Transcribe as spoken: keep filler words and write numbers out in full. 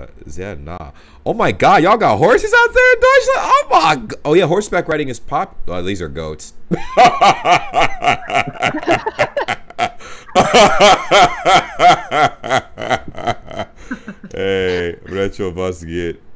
sehr nah. Oh my god, y'all got horses out there in Deutschland? Oh my god. Oh yeah, horseback riding is pop. Oh, these are goats. Hey, retro was geht.